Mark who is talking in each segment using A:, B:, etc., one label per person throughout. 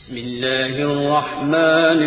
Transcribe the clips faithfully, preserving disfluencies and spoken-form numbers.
A: بسم اللہ الرحمن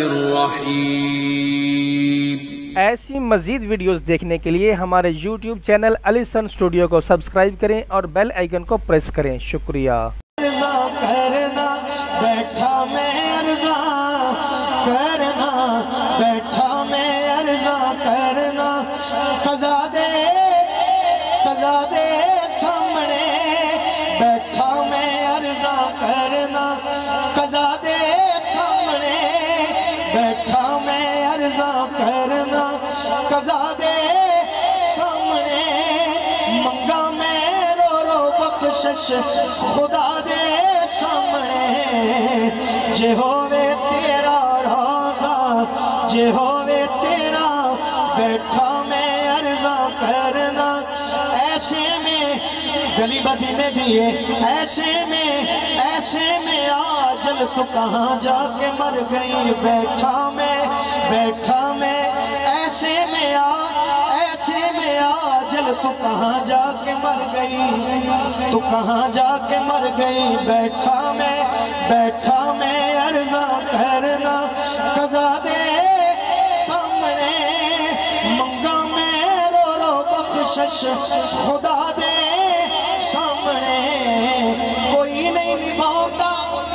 A: الرحیم۔
B: ایسی مزید ویڈیوز دیکھنے کے لیے ہمارے YouTube channel Ali sun studio کو سبسکرائب کریں اور بیل آئیکن کو پریس کریں۔ شکریہ۔
C: عرضا کرنا بیٹھا میں عرضا کرنا بیٹھا میں عرضا کرنا قضا دے قضا دے سامنے بیٹھا میں عرضا کرنا قضا دے سامنے بیٹھا میں عرضا کرنا قضا دے سامنے منگا میں رو رو بخشش خدا دے سامنے جے ہووے تیرا روزہ جے ہووے تیرا بیٹھا میں عرضا کرنا ایسے میں گلی بدی میں دیئے ایسے میں ایسے میں آجل تو کہاں جا کے مر گئی بیٹھا میں بیٹھا میں ایسے میں آ ایسے میں آجل تو کہاں جا کے مر گئی تو کہاں جا کے مر گئی بیٹھا میں بیٹھا میں عرضا کرنا قضا دے سامنے منگا میں رو رو بخشش خدا دے سامنے کوئی نہیں نبھاتا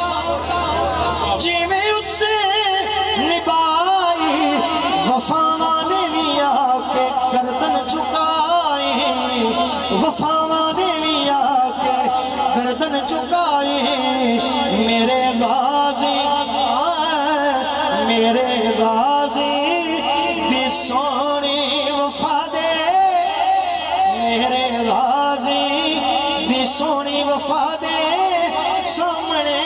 C: جی میں اس سے نبھائی وفاوانے لیا کے گردن چکائی وفاوانے لیا کے گردن چکائی میرے غازی میرے غازی دی سونی وفا دے میرے غازی دی سونی وفا دے سامنے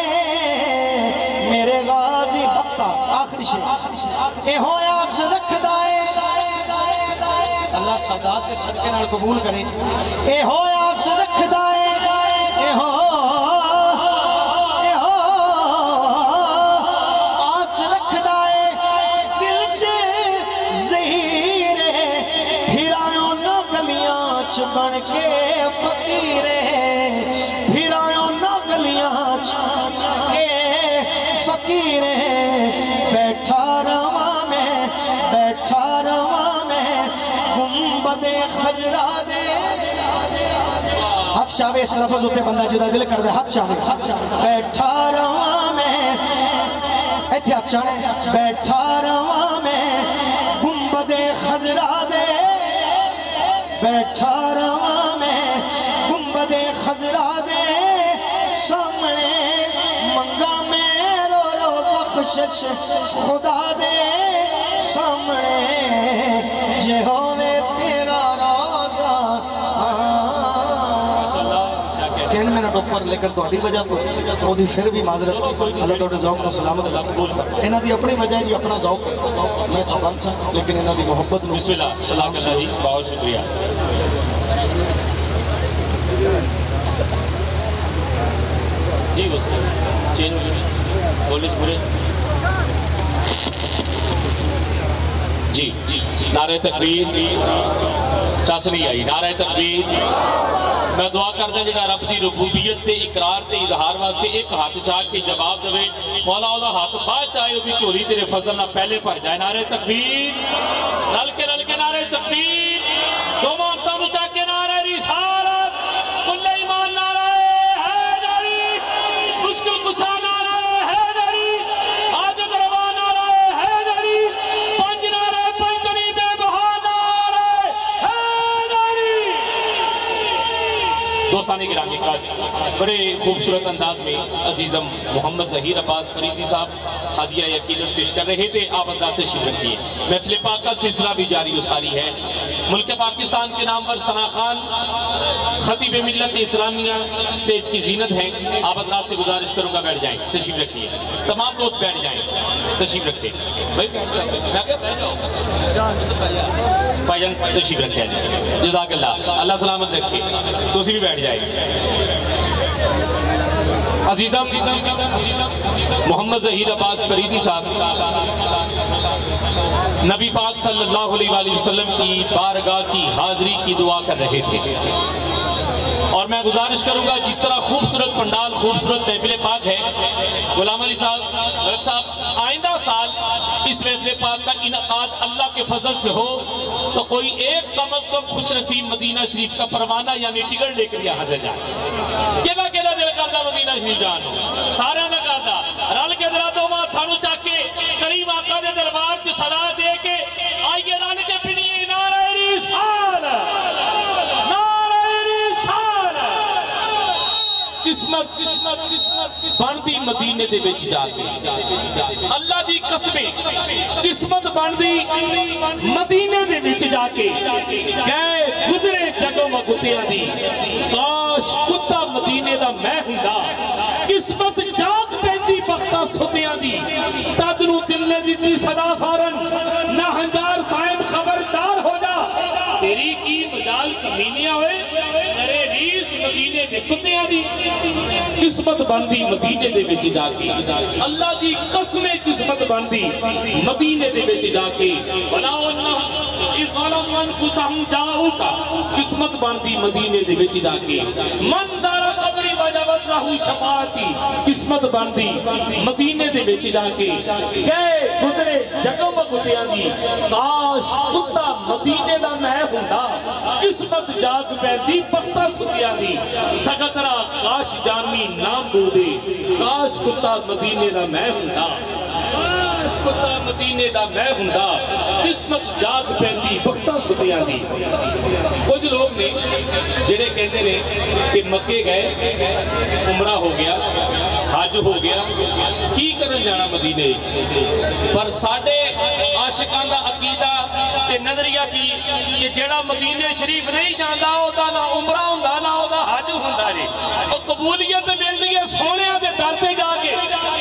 C: میرے غازی بکتا آخری شے اے ہویا سے رکھ دائے اللہ صدات کے صدقے نال قبول کرے اے ہویا سے رکھ دائے اے ہو اے ہو آس رکھ دائے دل چے زہیرے پھرائیوں نہ گلیاں چھ بن کے فقیرے پھرائیوں نہ گلیاں چھ کے فقیرے بیٹھا روا میں بیٹھا روا میں گنبد خضرا دے ہاتھ شاوے اس لفظ ہوتے بندہ جدا دل کر دے ہاتھ شاوے بیٹھا روا میں ایتھے ہاتھ شاوے بیٹھا روا میں گنبد خضرا دے بیٹھا روا میں گنبد خضرا دے سامنے منگا میں رو رو بخشش خدا دے سامنے جے ہووے تیرا روزہ تین منٹ اوپر لیکن تہاڈی وجہ تو اودی پھر بھی معذرت اللہ تہاڈے ذوق کو سلامت اللہ قبول فرمائے انہاں دی اپنی وجہ جی اپنا ذوق میں بن سا لیکن انہاں دی محبت نو
D: بسم اللہ سلام کرنا جی بہت شکریہ جی چین بولے پورے جی نعرہ تکبیر چاس نہیں آئی نعرہ تکبیر میں دعا کرتا جڑا رب دی ربوبیت تے اقرار تے اظہار واسطے ایک ہاتھ چاہ کے جواب دے مولا او دا ہاتھ بعد چاہے او دی چولی تیرے فضل نہ پہلے پر جائے نعرہ تکبیر رل کے رل کے نعرہ تکبیر دو مانتا نو چاہ کے نعرہ رسالت کل ایمان نعرہ حیدری مشکل کسا نعرہ حیدری عاجز روا نعرہ حیدری پنج نعرہ پنجلی بے بہا نعرہ حیدری دوستانی گرامی کا بڑے خوبصورت انداز میں عزیزم محمد ظہیر عباس فریدی صاحب ہدیہ یقینت پیش کر رہے تھے آپ حضرات تشریف رکھیے محفل پاک کا سلسلہ بھی جاری و ساری ہے ملک پاکستان کے نام پر ثنا خان خطیب ملت اسلامیہ سٹیج کی زینت ہیں آپ حضرات سے گزارش کروں گا بیٹھ جائیں تشریف رکھیے تمام دوست بیٹھ جائیں تشریف رکھیں بھائی بھائی جان تشریف رکھیں جزاک اللہ اللہ سلامت رکھیں تو اسی بھی بیٹھ جائیں عزیزم محمد ظہیر عباس فریدی صاحب نبی پاک صلی اللہ علیہ وآلہ وسلم کی بارگاہ کی حاضری کی دعا کر رہے تھے اور میں گزارش کروں گا جس طرح خوبصورت پنڈال خوبصورت محفل پاک ہے، غلام علی صاحب ملک صاحب آئندہ سال اس محفل پاک کا انعقاد اللہ کے فضل سے ہو تو کوئی ایک کم از کم خوش نصیب مدینہ شریف کا پروانہ یعنی ٹکٹ لے کر یہاں سے جائے۔ کہنا کہنا دل کردہ مدینہ شریف جانو سارے نہ کردہ رل کے ذرا دو ماں تھانو چاک کے کریم آقا دے دربار چ صدا دے کے آئیے رل کے پنیے نعرہ رسالت قسمت بندی مدینے دے وچ جا کے اللہ دی قسمیں قسمت بندی مدینے دے وچ جا کے گئے گزرے جگوں مگتیاں دی کاش کتا مدینے دا میں ہوندا قسمت جاگ پیندی بختہ ستیاں دی تدنو دل نے دیتی صدا فارن نہ ہنگار صاحب خبردار ہو جا تیری کی مجال کمینیاں ہوئے میرے ریس مدینے دے کتیاں دی قسمت بندی مدینے دے وچ جا کے اللہ دی قسمیں قسمت بندی مدینے دے وچ جا کے بلاؤ اللہ اس ظالم انفسہم جاؤ کا قسمت بندی مدینے دے وچ جا کے منظر قبری وجبت لہو شفاعتی قسمت بندی مدینے دے وچ جا کے گئے گزرے جگہ مگتیاں دی کاش کتا مدینے دا میں ہوندا قسمت جاگ پیندی بختہ ستیاں دی سگترا کاش جامی نام دو دے کاش کتا مدینے دا میں ہوندا کاش کتا مدینے دا میں ہوندا قسمت جاگ پیندی بختہ ستیاں دی۔ کچھ لوگ نے جڑے کہتے نے کہ مکے گئے عمرہ ہو گیا حج ہو گیا کی کرن جانا مدینے پر ساڑھے عاشقان دا عقیدہ تے نظریہ کی کہ جڑا مدینے شریف نہیں جاندہ ہو دا نہ عمرہ ہوندہ نہ ہو دا حج ہوندہ رہے اور قبولیت مل رہی ہے سونے دے درتے جا کے۔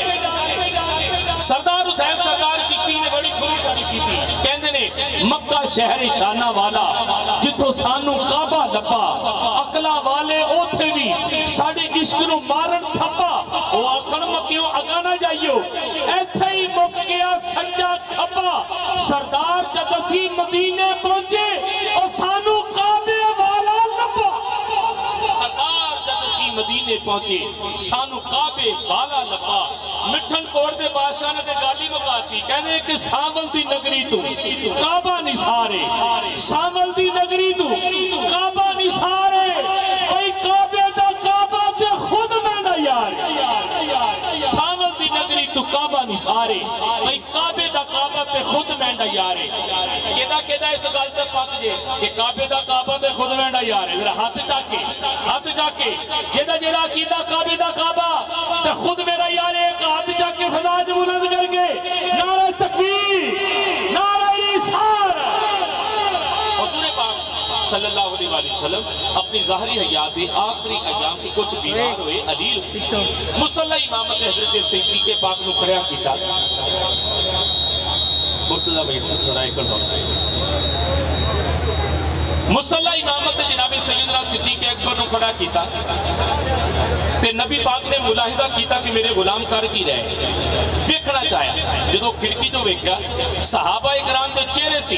D: سردار حسین سردار چشتی نے بڑی سنی بڑی کی تھی کہندے نے مکہ شہر شانہ والا جتو سانو کعبہ لپا اقلا والے اوتھے بھی ساڑھے عشق نو مارن تھپا وہ آکھن مکیوں اگانا جائیو ایتھے ہی مک گیا سجا کھپا سردار جدسی مدینے پہنچے اور سانو کعبے والا لپا سردار جدسی مدینے پہنچے سانو کعبے والا لپا مٹھن کوڑ دے بادشاہ نے دے گالی مکاتی کہنے کہ ساول دی نگری تو کعبہ نثارے ساول دی نگری تو کعبہ نثارے اوئی کعبے دا کعبہ تے خود میں نہ یار ساول دی نگری تو کعبہ نثارے اوئی کعبے دا کعبہ تے خود میں نہ یارے کہدا کہدا اس گل تے پک جے کہ کعبے دا کعبہ تے خود میں نہ یارے ذرا ہاتھ چاکے ہاتھ چاکے جیدہ جیدہ کیدہ کعبے دا کعبہ تے خود میرا یارے ہاتھ چاکے فضاج بلند کر کے نعرہ تکبیر نعرہ رسالت۔ حضور پاک صلی اللہ علیہ وآلہ وسلم اپنی ظاہری حیات آخری ایام کی کچھ بیمار ہوئے علیل مصلی امامت حضرت صدیق پاک نو کھڑیا کیتا مرتضی بھائی تھوڑا ایک کر مصلی امامت جناب سیدنا صدیق اکبر نو کھڑا کیتا تے نبی پاک نے ملاحظہ کیتا کہ میرے غلام کر کی رہے ویکھنا چاہیا جدو کھڑکی جو ویکھیا صحابہ اکرام دے چہرے سی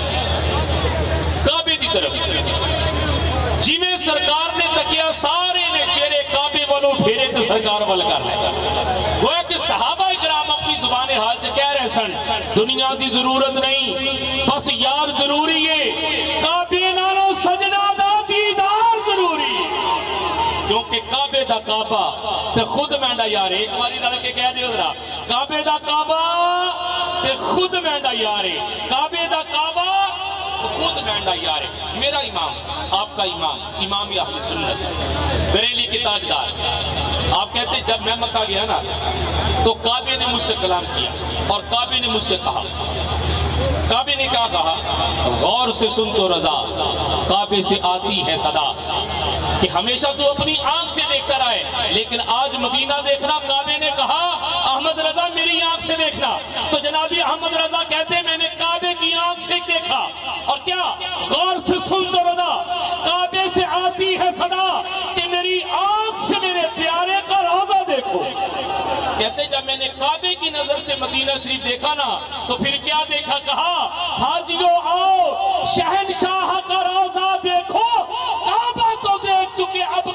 D: کعبے دی طرف جی میں سرکار نے تکیا سارے نے چہرے کعبے والوں پھیرے تے سرکار وال کر لے گویا کہ صحابہ اکرام اپنی زبان حال چ کہہ رہے سن دنیا دی ضرورت نہیں بس یار ضروری ہے کعبے نالوں سجدہ دا دیدار ضروری کیونکہ کعبے دا کعبہ تے خود مینڈا یارے ایک باری لڑ کے کہہ دیو ذرا کعبے دا کعبہ تے خود مینڈا یارے کعبے دا کعبہ خود مینڈا یارے میرا امام آپ کا امام امام اہل سنت بریلی کی تاجدار آپ کہتے ہیں جب میں مکہ گیا نا تو کعبے نے مجھ سے کلام کیا اور کعبے نے مجھ سے کہا کعبے نے کیا کہا غور سے سن تو رضا کعبے سے آتی ہے صدا کہ ہمیشہ تو اپنی آنکھ سے دیکھتا رہے لیکن آج مدینہ دیکھنا کعبے نے کہا احمد رضا میری آنکھ سے دیکھنا تو جنابی احمد رضا کہتے ہیں میں نے کعبے کی آنکھ سے دیکھا اور کیا غور سے سن تو رضا کعبے سے آتی ہے صدا کہ میری آنکھ سے میرے پیارے کا روضہ دیکھو کہتے جب میں نے کعبے کی نظر سے مدینہ شریف دیکھا نا تو پھر کیا دیکھا کہا حاجیو آؤ شہنشاہ کا روضہ دیکھو کعبہ تو دیکھ چکے اب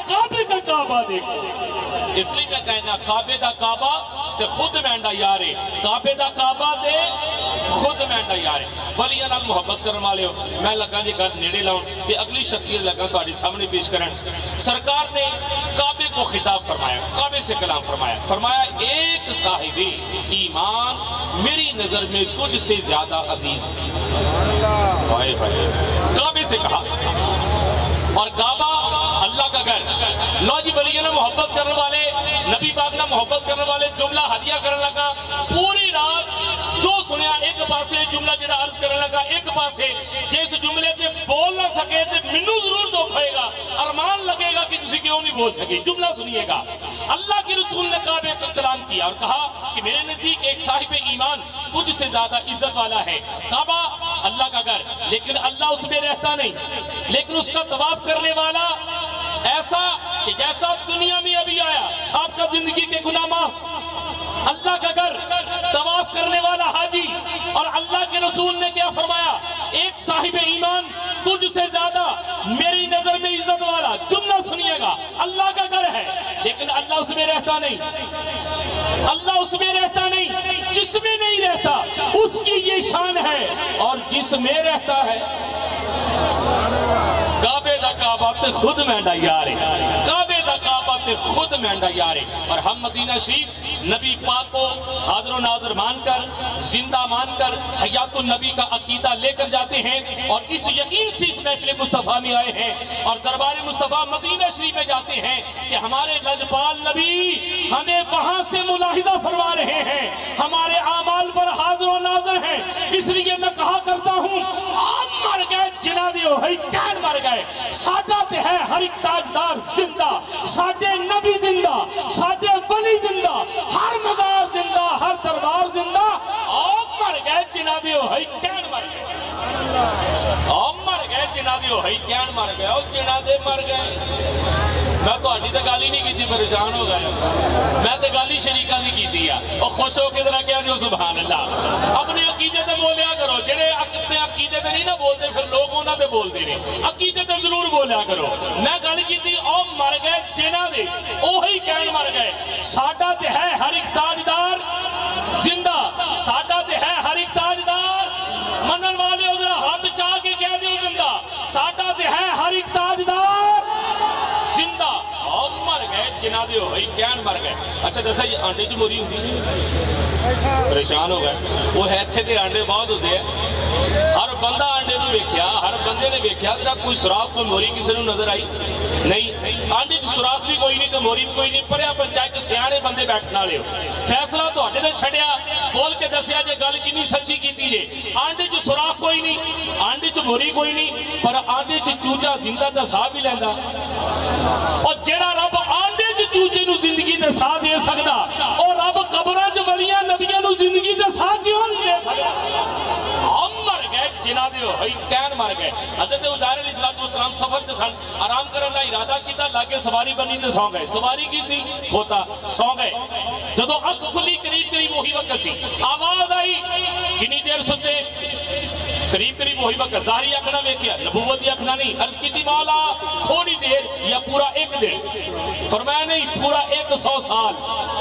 D: اس لیے میں کہنا کعبے دا کعبہ تے خود مینڈا یارے کعبے دا کعبہ تے خود مینڈا یارے ولیاں نال محبت کرن والے ہو میں لگا جی گھر نیڑے لاؤں تے اگلی شخصیت لگا تہاڈے سامنے پیش کرن سرکار نے کعبے کو خطاب فرمایا کعبے سے کلام فرمایا فرمایا ایک صاحب ایمان میری نظر میں تجھ سے زیادہ عزیز ہے کعبے سے کہا اور کعبہ اللہ کا گھر لو جی ولیاں نال محبت کرنے والے نبی پاک نال محبت کرنے والے جملہ ہدیہ کرنے لگا پوری رات جو سنیا ایک پاسے جملہ جڑا عرض کرنے لگا ایک پاسے جس جملے تے بول نہ سکے تے منو ضرور دکھ ہوئے گا ارمان لگے گا کہ تسی کیوں نہیں بول سکے جملہ سنیے گا اللہ کے رسول نے کعبے کو کلام کیا اور کہا کہ میرے نزدیک ایک صاحب ایمان تجھ سے زیادہ عزت والا ہے کعبہ اللہ کا گھر لیکن اللہ اس میں رہتا نہیں لیکن اس کا طواف کرنے والا ایسا کہ جیسا دنیا میں ابھی آیا سابقہ زندگی کے گناہ معاف اللہ کا گھر طواف کرنے والا حاجی اور اللہ کے رسول نے کیا فرمایا ایک صاحب ایمان تجھ سے زیادہ میری نظر میں عزت والا جملہ سنیے گا اللہ کا گھر ہے لیکن اللہ اس میں رہتا نہیں اللہ اس میں رہتا نہیں جس میں نہیں رہتا اس کی یہ شان ہے اور جس میں رہتا ہے کعبے دا کعبہ تے خود مینڈا یارے کعبے دا کعبہ تے خود مینڈا یارے اور ہم مدینہ شریف نبی پاک کو حاضر و ناظر مان کر زندہ مان کر حیات النبی کا عقیدہ لے کر جاتے ہیں اور اس یقین سے اس محفل مصطفیٰ میں آئے ہیں اور دربار مصطفیٰ مدینہ شریف میں جاتے ہیں کہ ہمارے لجپال نبی ہمیں وہاں سے ملاحظہ فرما رہے ہیں ہمارے اعمال پر حاضر و ناظر ہیں اس لیے میں کہا کرتا ہوں آپ مر گئے جنا دیو ہے کین مر گئے ساڈا تے ہے ہر ایک تاجدار زندہ ساڈے نبی زندہ ساڈے ولی زندہ ہر مزار زندہ ہر دربار زندہ آپ مر گئے جنا دیو ہے کین مر گئے آپ مر گئے جنا دیو ہے کین مر گئے اور جنا دے مر گئے میں تو ہڈی تے گالی نہیں کی پریشان ہو گئے میں تے گالی شریکہ دی کی دیا اور خوش ہو کے ذرا کہہ دیو سبحان اللہ اپنے عقیدے تے بولیا کرو جڑے اپنے عقیدے تے نہیں نہ بولتے پھر لوگ انہاں تے بولتے ہیں عقیدے تے ضرور بولیا کرو میں گل کیتی او مر گئے جنہاں دے اوہی کہن مر گئے ساڈا تے ہے ہر ایک تاجدار زندہ ساڈا تے ہے ہر ایک تاجدار منن والے ادھر ہاتھ چاہ کے کہہ دیو زندہ ساڈا تے ہے ہر ایک تاجدار زندہ اور مر گئے جنا دیو بھائی کین مر گئے اچھا جیسا یہ آنڈے کی موری ہوتی ہے پریشان ہو گئے وہ ہے تھے کہ آنڈے بہت ہوتے ہیں ہر بندہ آنڈے نے دیکھیا ہر بندے نے دیکھیا ذرا کوئی سراخ کوئی موری کسی نے نظر آئی نہیں آنڈے چ سراخ بھی کوئی نہیں تو موری بھی کوئی نہیں پریا پنچایت سیانے بندے بیٹھنا لے فیصلہ تو ہٹے دے چھڑیا بول کے دسیا جے گل کنی سچی کیتی جے آنڈے چ سراخ کوئی نہیں آنڈے چ موری کوئی نہیں پر آنڈے چ چوجا زندہ دا سا بھی لیندا اور جیڑا رب آنڈے چ چوجے نو زندگی دے سا دے سکدا اور رب قبراں چ ولیاں نبیاں نو زندگی دے سا کیوں نہیں دے سکدا ہم مر گئے جنا دیو ہئی کین مر گئے حضرت عزیر علیہ السلام سفر چ سن آرام کرن دا ارادہ کیتا لاگے سواری بنی تے سو گئے سواری کی سی ہوتا سو گئے جدوں اکھ کھلی قریب قریب وہی وقت سی آواز آئی کنی دیر ستے قریب قریب وہی وقت ظاہری اکھنا ویکھیا نبوت دی اکھنا نہیں عرض کیتی مولا تھوڑی دیر یا پورا ایک دن فرمایا نہیں پورا ایک سو سال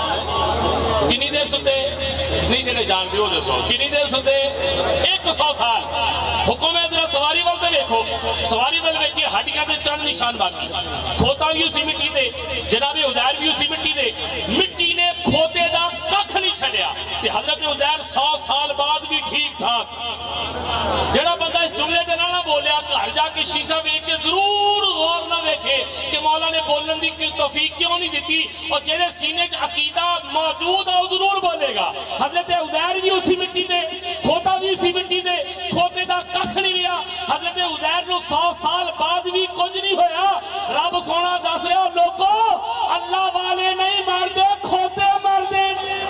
D: کنی دیر ستے نہیں دینے جان دیو دے سو کنی دیر ستے ایک سو سال حکم ہے ذرا سواری والتے دیکھو سواری والتے دیکھئے ہڈیاں دے چند نشان باقی کھوتا بھی اسی مٹی دے جناب عزیر بھی اسی مٹی دے مٹی نے کھوتے دا ککھ نہیں چھڑیا تے حضرت عزیر سو سال بعد بھی ٹھیک ٹھاک جڑا بندہ اس جملے دے نہ بولیا گھر جا کے شیشہ ویکھ کے ضرور غور نہ ویکھے کہ مولا نے بولن دی کی توفیق کیوں نہیں دیتی اور جڑے سینے چ عقیدہ موجود ہے وہ ضرور بولے گا حضرت عزیر بھی اسی مٹی دے کھوتا بھی اسی مٹی دے کھوتے دا ککھ نہیں لیا حضرت عزیر نو سو سال بعد بھی کچھ نہیں ہویا رب سونا دس رہا لوگو اللہ والے نہیں مر دے کھوتے مر دے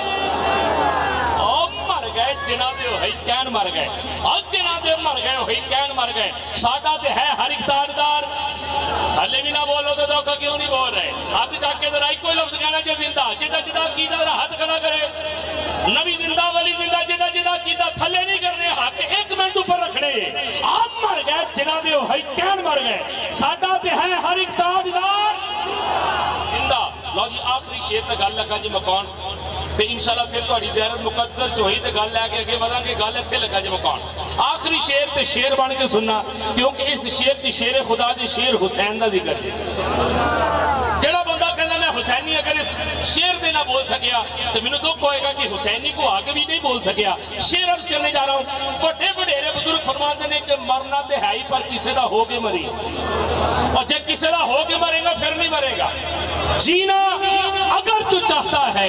D: مر گئے جنا دے ہوئی کین مر گئے اور جنا دے مر گئے ہوئی کین مر گئے ساڈا دے ہے ہر ایک تاجدار ہلے بھی نہ بولو تو دوکا کیوں نہیں بول رہے ہاتھ جا کے ذرا کوئی لفظ کہنا جو زندہ جدہ جدہ کیدہ ذرا ہاتھ کھڑا کرے نبی زندہ ولی زندہ جدہ جدہ کیدہ تھلے نہیں کرنے ہاتھ ایک منٹ اوپر رکھنے آپ مر گئے جنا دے ہوئی کین مر گئے ساڈا دے ہے ہر ایک تاجدار زندہ لو جی آخری شیر تے گل لگا جی مکان تے انشاءاللہ پھر تہاڈی زیارت مقدر چوئی تے گل لے کے اگے وڑاں گے گل ایتھے لگا جی مکان آخری شیر تے شیر بن کے سننا کیونکہ اس شیر تے شیر خدا دے شیر حسین دا ذکر ہے جڑا بندہ کہندا میں حسینی اگر اس شیر دے نہ بول سکیا تو مینوں دکھ ہوئے گا کہ حسینی کو آگے بھی نہیں بول سکیا شیر عرض کرنے جا رہا ہوں بڑے بڑے بزرگ فرماتے ہیں کہ مرنا تے ہے ہی پر کسے دا ہو کے مری اور جب کسے دا ہو کے مرے گا پھر نہیں مرے گا جینا اگر تو چاہتا ہے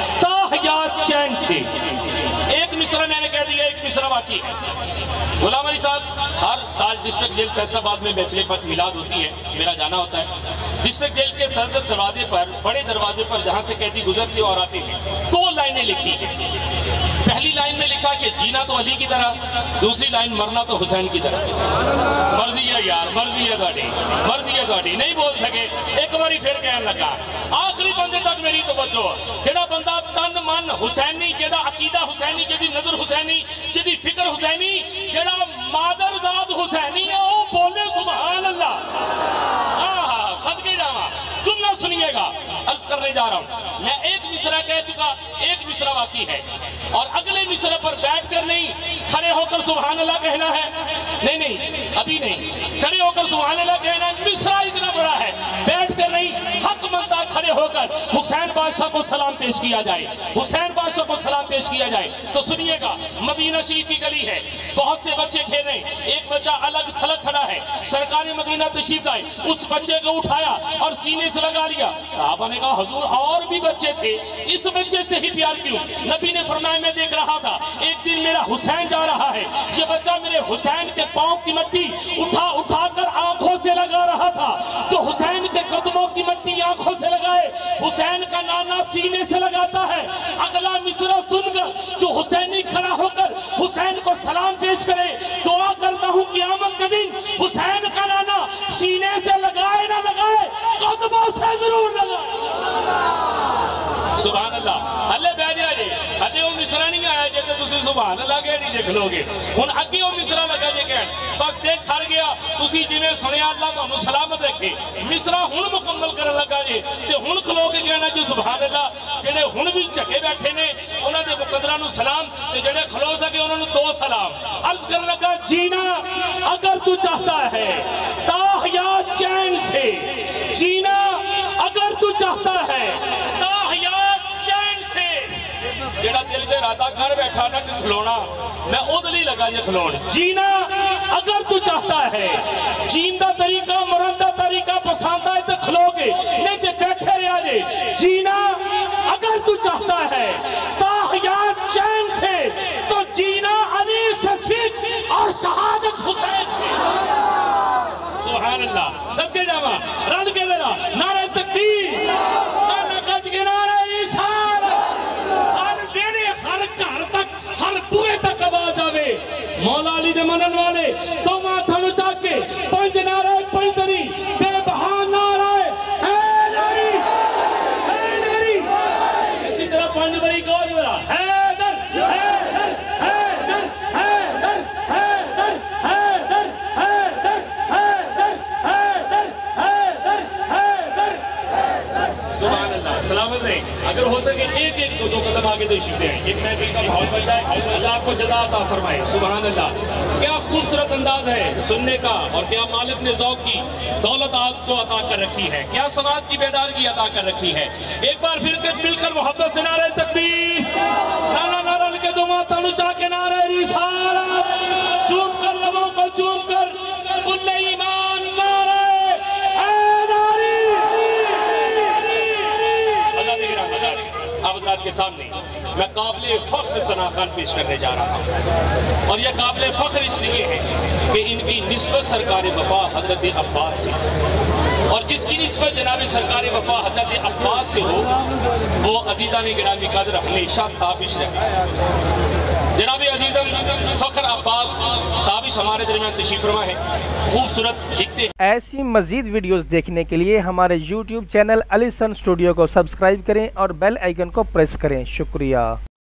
D: تاحیات چین سے ایک مصرع میں نے کہہ دیا ایک مصرع باقی ہے غلام علی صاحب ہر سال ڈسٹرکٹ جیل فیصل آباد میں محفل پاک میلاد ہوتی ہے میرا جانا ہوتا ہے ڈسٹرکٹ جیل کے صدر دروازے پر بڑے دروازے پر جہاں سے قیدی گزرتے اور آتے ہیں دو لائنیں لکھی پہلی لائن میں لکھا کہ جینا تو علی کی طرح دوسری لائن مرنا تو حسین کی طرح مرضی ہے یار مرضی ہے تہاڈی مرضی ہے تہاڈی نہیں بول سکے ایک باری پھر کہنے لگا آخری بندے تک میری توجہ جڑا بندہ تن من حسینی جڑا عقیدہ حسینی جڑی نظر حسینی جڑی فکر حسینی جڑا مادر ذات حسینی ہے وہ بولے سبحان اللہ آہا صدقے جاواں جملہ سنیے گا عرض کرنے جا رہا ہوں میں ایک مصرع کہہ چکا ایک مصرع باقی ہے اور اگلے مصرع پر بیٹھ کر نہیں کھڑے ہو کر سبحان اللہ کہنا ہے نہیں نہیں ابھی نہیں کھڑے ہو کر سبحان اللہ کہنا ہے مصرع اتنا بڑا ہے بیٹھ کر نہیں حق مندہ کھڑے ہو کر حسین بادشاہ کو سلام پیش کیا جائے حسین بادشاہ کو سلام پیش کیا جائے تو سنیے گا مدینہ شریف کی گلی ہے بہت سے بچے کھیل رہے ہیں ایک بچہ الگ تھلگ کھڑا ہے سرکار مدینہ تشریف لائے اس بچے کو اٹھایا اور سینے سے لگا لیا صحابہ نے کہا حضور اور بھی بچے تھے اس بچے سے ہی پیار کیوں نبی نے فرمایا میں دیکھ رہا تھا ایک دن میرا حسین جا رہا ہے یہ بچہ میرے حسین کے پاؤں کی مٹی اٹھا اٹھا کر آنکھوں سے لگا رہا تھا جو حسین کے قدموں کی مٹی آنکھوں سے لگائے حسین کا نانا سینے سے لگاتا ہے اگلا مصرع سن کر جو حسینی کھڑا ہو کر حسین کو سلام پیش کرے دعا کرتا ہوں قیامت کے دن حسین کا نانا سینے سے لگائے نہ لگائے قدموں سے ضرور لگائے سبحان اللہ اللہ بیٹھ جائے اللہ وہ مصرع نہیں آیا جے تو تسی سبحان اللہ کہہ نہیں دیکھ لو گے ہن اگے وہ مصرع لگا جے کہن بس دیکھ تھڑ گیا تسی جویں سنیا اللہ تانوں سلامت رکھے مصرع ہن مکمل کرن لگا جے تے ہن کھلو کے کہنا جی سبحان اللہ جڑے ہن بھی جھگے بیٹھے نے انہاں دے مقدراں نو سلام تے جڑے کھلو سکے انہاں نو دو سلام عرض کرن لگا جینا اگر تو چاہتا ہے تاحیات چین سے جینا اگر تو چاہتا ہے جڑا دل سے ارادہ کر بیٹھا نہ کہ کھلونا میں ادھلی لگا یہ کھلون جینا اگر تو چاہتا ہے جیندہ طریقہ مرندہ طریقہ پسند آئے تو کھلو گے نہیں تو بیٹھے رہا جے جینا اگر تو چاہتا ہے تاحیات چین سے تو جینا علی سے سیکھ اور شہادت حسین سے سبحان اللہ صدقے جاواں رل کے میرا نعرہ تکبیر نعرہ گج کے نعرہ رسالت ہر پورے تک آواز آوے مولا علی دے منن والے دو ماتھا نو چاک کے پنج نعرہ پنج دری بے بہان نعرہ حیدری حیدری اسی طرح پنج دری کو جو رہا حیدر حیدر حیدر حیدر حیدر حیدر حیدر حیدر حیدر حیدر حیدر سبحان اللہ سلامت رہے اگر ہو سکے ایک ایک دو دو قدم آگے تشریف دیں ایک محفل کا ماحول بن جائے اللہ آپ کو جزا عطا فرمائے سبحان اللہ کیا خوبصورت انداز ہے سننے کا اور کیا مالک نے ذوق کی دولت آپ کو عطا کر رکھی ہے کیا سماج کی بیدارگی عطا کر رچھی ہے ایک بار پھر کر مل کر محبت سے نعرہ تکبیر نعرہ نعرہ کے دو ماتھا نو چاک کے نعرہ رسالت چوم کر لبوں کو چوم کر کل ایمان نعرہ آپ حضرات کے سامنے میں قابل فخر ثنا خان پیش کرنے جا رہا ہوں اور یہ قابل فخر اس لیے ہے کہ ان کی نسبت سرکار وفا حضرت عباس سے اور جس کی نسبت جناب سرکار وفا حضرت عباس سے ہو وہ عزیزان گرامی قدر ہمیشہ تابش رہتا ہے جناب عزیزم فخر عباس تابش ہمارے درمیان تشریف فرما ہے خوبصورت لکھتے ہیں
B: ایسی مزید ویڈیوز دیکھنے کے لیے ہمارے YouTube channel Ali sun studio کو سبسکرائب کریں اور بیل آئیکن کو پریس کریں شکریہ